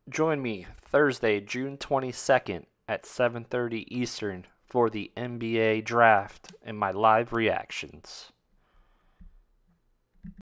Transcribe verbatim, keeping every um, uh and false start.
Join me Thursday, June twenty-second at seven thirty Eastern for the N B A Draft and my live reactions.